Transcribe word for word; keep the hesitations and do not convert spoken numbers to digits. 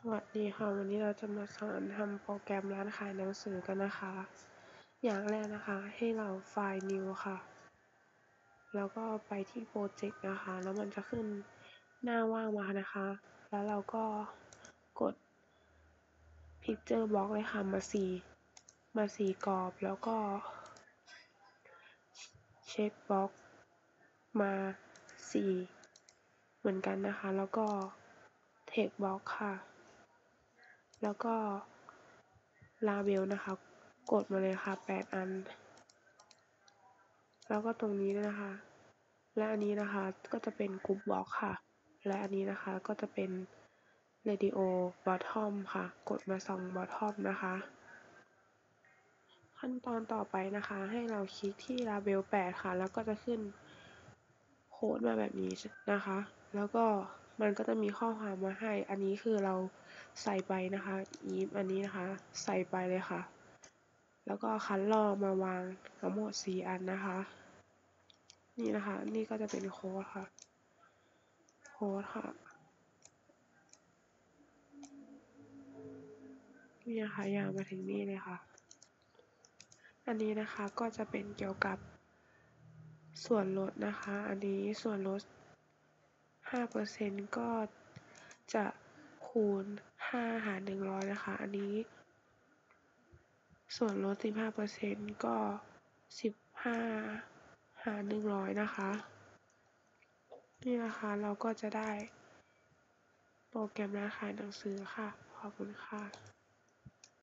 วัสดีค่ะ วันนี้เราจะมาสอนทำโปรแกรมร้านขายหนังสือกันนะคะ อย่างแรกนะคะให้เราไฟล์ New ค่ะ แล้วก็ไปที่โปรเจกต์นะคะ แล้วมันจะขึ้นหน้าว่างมานะคะ แล้วเราก็กด Picture Box เลยค่ะ มาสีมาสีกรอบ แล้วก็เช็คบ็อกมาสีเหมือนกันนะคะ แล้วก็ Text Box ค่ะ แล้วก็ลาเบลนะคะ กดมาเลยค่ะ แปด อัน แล้วก็ตรงนี้ด้วยนะคะ และอันนี้นะคะก็จะเป็นกรุ๊ปบล็อกค่ะ และอันนี้นะคะก็จะเป็น Radio Bottom ค่ะ กดมาสอง Bottom นะคะ ขั้นตอนต่อไปนะคะ ให้เราคลิกที่ลาเบล แปด ค่ะ แล้วก็จะขึ้นโค้ดมาแบบนี้นะคะ แล้วก็มันก็จะมีข้อความมาให้ อันนี้คือเราใส่ไปนะคะ if อันนี้นะคะใส่ไปเลยค่ะ แล้วก็คัดลอกมาวางทั้งหมด สี่ อันนะคะ นี่นะคะ นี่ก็จะเป็นโค้ดค่ะ โค้ดค่ะ นี่นะคะยาวมาถึงนี่เลยค่ะ อันนี้นะคะก็จะเป็นเกี่ยวกับส่วนลดนะคะ อันนี้ส่วนลด ห้าเปอร์เซ็นต์ ก็จะคูณ ห้า หาร หนึ่งร้อย นะคะ อันนี้ส่วนลด สิบห้าเปอร์เซ็นต์ ก็ สิบห้า หาร หนึ่งร้อย นะคะ นี่นะคะเราก็จะได้โปรแกรมร้านขายหนังสือค่ะ ขอบคุณค่ะ